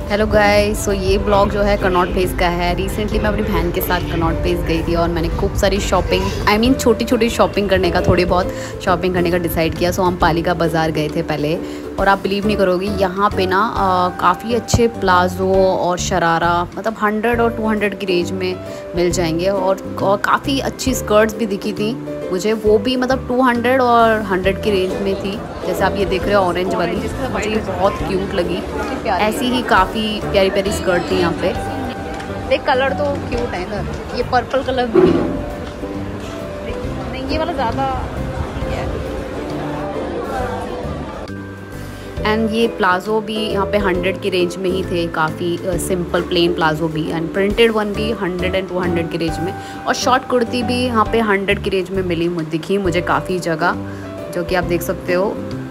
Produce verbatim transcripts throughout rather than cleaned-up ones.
Hello guys, सो ये blog जो है कनॉट प्लेस का है। रिसेंटली मैं अपनी बहन के साथ कनॉट प्लेस गई थी और मैंने खूब सारी शॉपिंग आई मीन छोटी छोटी शॉपिंग करने का थोड़ी बहुत शॉपिंग करने का डिसाइड किया। सो हम पालिका बाज़ार गए थे पहले, और आप बिलीव नहीं करोगी यहाँ पे ना काफ़ी अच्छे प्लाजो और शरारा मतलब हंड्रेड और टू हंड्रेड की रेंज में मिल जाएंगे। और, और काफ़ी अच्छी स्कर्ट्स भी दिखी थी मुझे, वो भी मतलब टू हंड्रेड और हंड्रेड की रेंज में थी। जैसे आप ये देख रहे हो ऑरेंज वाली, मुझे ये बहुत क्यूट लगी। ऐसी ही काफ़ी प्यारी प्यारी स्कर्ट थी यहाँ पे। देख कलर तो क्यूट है इधर, ये पर्पल कलर भी नहीं, ये वाला ज़्यादा एंड ये प्लाजो भी यहाँ पे हंड्रेड की रेंज में ही थे, काफ़ी सिंपल प्लेन प्लाजो भी, एंड प्रिंटेड वन भी हंड्रेड एंड टू हंड्रेड की रेंज में। और शॉर्ट कुर्ती भी यहाँ पे हंड्रेड की रेंज में मिली दिखी मुझे काफ़ी जगह, जो कि आप देख सकते हो।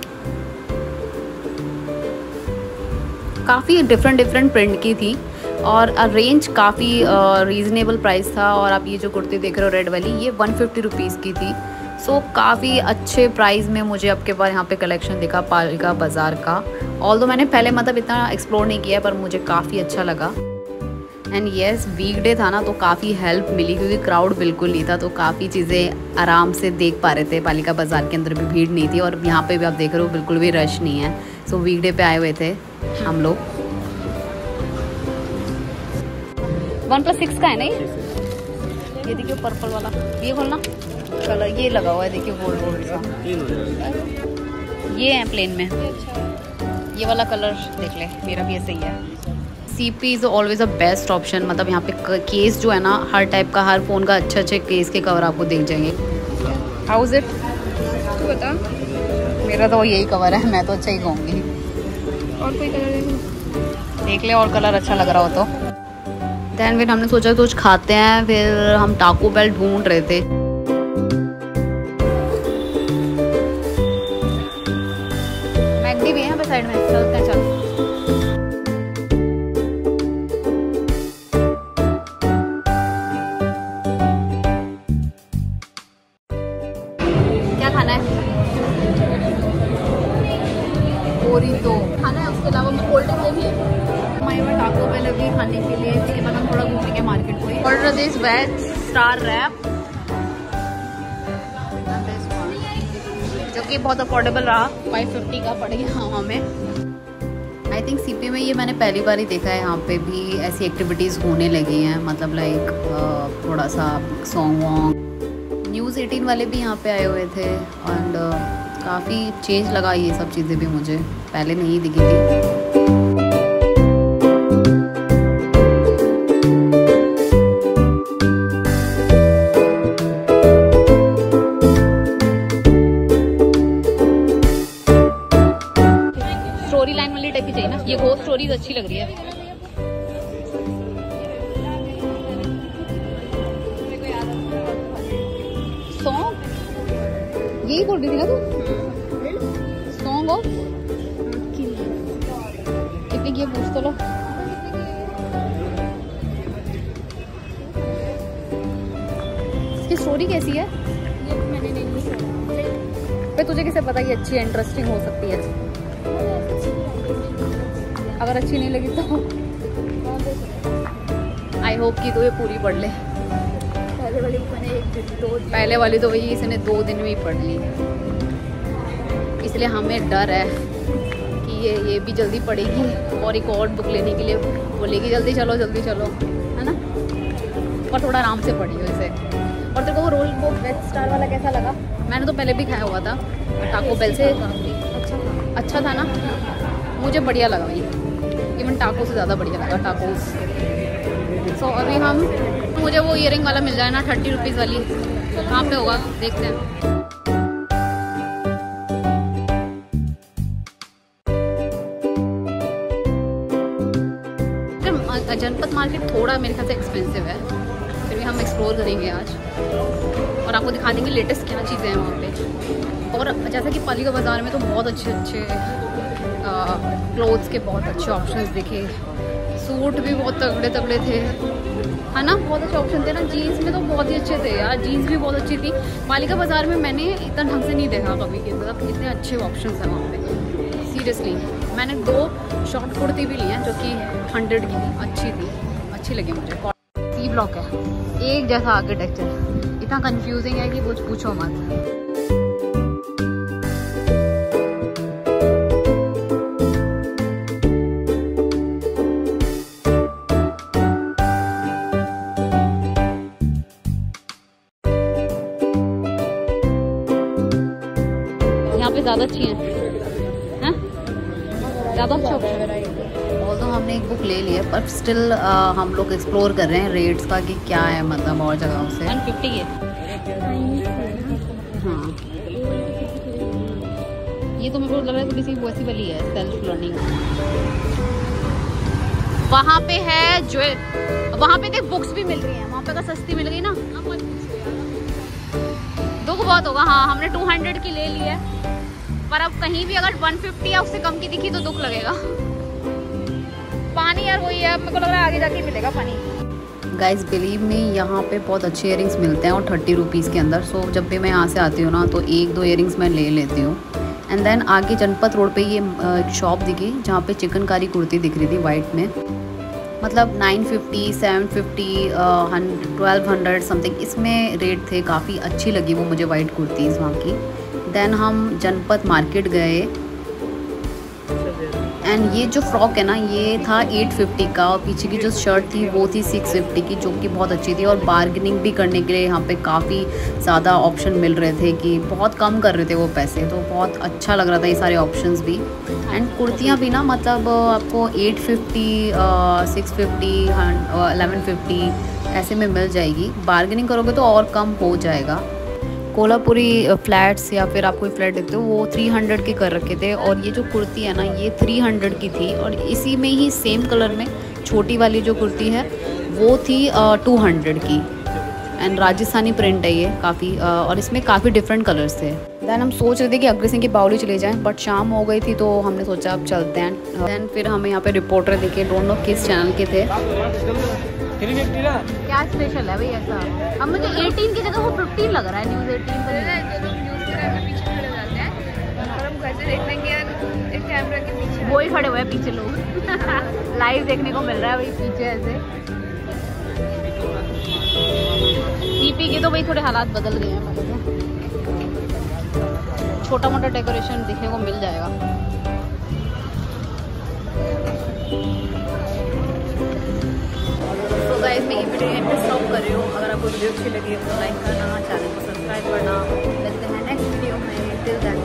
काफ़ी डिफरेंट डिफरेंट प्रिंट की थी और रेंज काफ़ी रीज़नेबल प्राइस था। और आप ये जो कुर्ती देख रहे हो रेड वाली, ये वन फिफ्टी रुपीज़ की थी। सो so, काफ़ी अच्छे प्राइस में मुझे अब के बाद यहाँ पे कलेक्शन दिखा पालिका बाज़ार का। ऑल्दो मैंने पहले मतलब इतना एक्सप्लोर नहीं किया, पर मुझे काफ़ी अच्छा लगा। एंड येस, वीकडे था ना तो काफ़ी हेल्प मिली, क्योंकि क्राउड बिल्कुल नहीं था, तो काफ़ी चीज़ें आराम से देख पा रहे थे। पालिका बाज़ार के अंदर भी भीड़ नहीं थी, और यहाँ पे भी आप देख रहे हो बिल्कुल भी रश नहीं है। सो so, वीकडे पे आए हुए थे हम लोग। वन प्लस सिक्स का है ना ये ये देखिए पर्पल वाला, ये खोलना कलर ये लगा हुआ है, देखिए गोल्ड गोल्ड सा, ये है प्लेन में। ये वाला कलर देख ले, मेरा भी ऐसे ही है। CP is always a best option. मतलब यहाँ पे केस जो है ना, हर टाइप का, हर फ़ोन का अच्छे अच्छे केस के कवर आपको देख जाएंगे। हाउ इज इट, तू बता। मेरा तो यही कवर है, मैं तो अच्छा ही कहूँगी। और कोई कलर देख देख ले, और कलर अच्छा लग रहा हो तो। दैन फिर हमने सोचा कुछ खाते हैं, फिर हम टाको बेल ढूंढ रहे थे। मैकडी भी है यहाँ पे साइड में, चलते हैं। चल क्या खाना है? ओरितो खाना है, उसके अलावा कोल्ड ड्रिंक लेनी है। हमारे वहाँ टाको बेल अभी खाने के लिए, इसके बाद हम थोड़ा घूमेंगे मार्केट को। Order this veg star wrap, जो कि बहुत अफोर्डेबल रहा, फाइव फिफ्टी का पड़ गया हमें। आई थिंक सीपी में ये मैंने पहली बार ही देखा है, यहाँ पे भी ऐसी एक्टिविटीज़ होने लगी हैं। मतलब लाइक थोड़ा सा सॉन्ग वॉन्ग, न्यूज़ एटीन वाले भी यहाँ पे आए हुए थे। एंड काफ़ी चेंज लगा ये सब चीज़ें भी, मुझे पहले नहीं दिखी थी। स्टोरी लाइन वाली टाइप की चाहिए ना, ये घोस्ट स्टोरीज अच्छी लग रही है। सॉन्ग यही बोल रही थी ना तू, सॉन्ग ऑफ कितने की पूछ तो लो। इसकी स्टोरी कैसी है? ये मैंने नहीं सुना। तुझे कैसे पता ये अच्छी इंटरेस्टिंग हो सकती है? अगर अच्छी नहीं लगी तो आई होप कि तो ये पूरी पढ़ ले। पहले वाली मैंने एक दिन दो पहले वाली तो वही इसने दो दिन में ही पढ़ ली, इसलिए हमें डर है कि ये ये भी जल्दी पढ़ेगी और एक और बुक लेने के लिए बोलेगी जल्दी चलो जल्दी चलो, है ना। और थोड़ा आराम से पढ़ियो इसे। और तेरे को वो रोल वो वेज स्टार वाला कैसा लगा? मैंने तो पहले भी खाया हुआ था टाको बेल से, अच्छा अच्छा था ना, मुझे बढ़िया लगा भाई, इवन टाको से ज़्यादा बढ़िया लगा टाकोस। सो so, अभी हम मुझे वो ईयरिंग वाला मिल जाए ना थर्टी रुपीज़ वाली, कहाँ पे होगा देखते हैं। जनपद मार्केट थोड़ा मेरे ख्याल से एक्सपेंसिव है, फिर भी हम एक्सप्लोर करेंगे आज और आपको दिखा देंगे लेटेस्ट क्या चीज़ें हैं वहाँ पे। और जैसा कि पालिका बाज़ार में तो बहुत अच्छे अच्छे क्लोथ्स के बहुत अच्छे ऑप्शंस दिखे, सूट भी बहुत तगड़े तगड़े थे, है ना, बहुत अच्छे ऑप्शन थे ना। जीन्स में तो बहुत ही अच्छे थे यार, जीन्स भी बहुत अच्छी थी। पालिका बाज़ार में मैंने इतना ढंग से नहीं देखा कभी के, मतलब इतने अच्छे ऑप्शंस हैं वहाँ पे सीरियसली। मैंने दो शॉर्ट कुर्ती भी ली है जो कि हंड्रेड की थी, अच्छी थी, अच्छी लगी मुझे। सी ब्लॉक है, एक जैसा आर्किटेक्चर, इतना कंफ्यूजिंग है कि कुछ पूछो मत। यहाँ पे ज़्यादा अच्छी हैं, हैं? ज़्यादा अच्छा ऑल तो हमने एक बुक ले ली है, पर स्टिल हम लोग एक्सप्लोर कर रहे हैं रेट्स का कि क्या है, मतलब और जगहों से। वन फिफ्टी है। हाँ, ये तो मेरे को लग रहा है थोड़ी सी वैसी वाली है, सेल्फ लर्निंग। वहाँ पे है जो, वहाँ पे देख बुक्स भी मिल रही हैं, वहाँ पे का सस्ती मिल गई ना। दुख बहुत होगा। हाँ, हमने टू हंड्रेड की ले ली है, पर अब कहीं भी अगर वन फिफ्टी या उससे कम की दिखी तो दुख लगेगा। पानी यार वही है, मेरे को लग रहा है आगे जाके मिलेगा पानी। गाइस बिलीव मी, यहाँ पे बहुत अच्छे इयरिंग्स मिलते हैं और थर्टी रुपीज़ के अंदर। सो जब भी मैं यहाँ से आती हूँ ना तो एक दो इयरिंग्स मैं ले लेती हूँ। एंड देन आगे जनपथ रोड पे ये एक शॉप दिखी जहाँ पे चिकनकारी कुर्ती दिख रही थी वाइट में, मतलब nine fifty, seven fifty, twelve hundred something इसमें रेट थे। काफ़ी अच्छी लगी वो मुझे वाइट कुर्तीज़ वहाँ की। देन हम जनपथ मार्केट गए एंड ये जो फ्रॉक है ना ये था एट फिफ्टी का, और पीछे की जो शर्ट थी वो थी सिक्स फिफ्टी की, जो कि बहुत अच्छी थी। और बार्गेनिंग भी करने के लिए यहाँ पे काफ़ी ज़्यादा ऑप्शन मिल रहे थे कि बहुत कम कर रहे थे वो पैसे, तो बहुत अच्छा लग रहा था ये सारे ऑप्शंस भी। एंड कुर्तियाँ भी ना मतलब आपको eight fifty, six fifty, eleven fifty ऐसे में मिल जाएगी। बार्गेनिंग करोगे तो और कम हो जाएगा। कोल्हापुरी फ्लैट्स या फिर आप कोई फ्लैट देखते हो वो थ्री हंड्रेड के कर रखे थे, और ये जो कुर्ती है ना ये थ्री हंड्रेड की थी। और इसी में ही सेम कलर में छोटी वाली जो कुर्ती है वो थी टू हंड्रेड की। एंड राजस्थानी प्रिंट है ये काफ़ी, और इसमें काफ़ी डिफरेंट कलर्स थे। दैन हम सोच रहे थे कि अग्रसेन की बावली चले जाएं, बट शाम हो गई थी तो हमने सोचा अब चलते हैं। दैन फिर हमें यहाँ पे रिपोर्टर दिखे, डोंट नो किस चैनल के थे। क्या स्पेशल है भाई ऐसा? अब मुझे एटीन की जगह वो फिफ्टीन लग रहा है, न्यूज़ एटीन पर पीछे खड़े जाते हैं और हम घर से देखने के एक कैमरा के पीछे वो ही खड़े हुए हैं पीछे लोग। लाइव देखने को मिल रहा है भाई पीछे ऐसे। ईपी के तो भाई थोड़े हालात बदल गए हैं, मतलब छोटा मोटा डेकोरेशन देखने को मिल जाएगा। तो गाइस मैं ये वीडियो यहीं पे स्टॉप कर रही हूँ। अगर आपको वीडियो अच्छी लगी तो लाइक करना, चैनल को सब्सक्राइब करना। मिलते हैं नेक्स्ट वीडियो में। Till then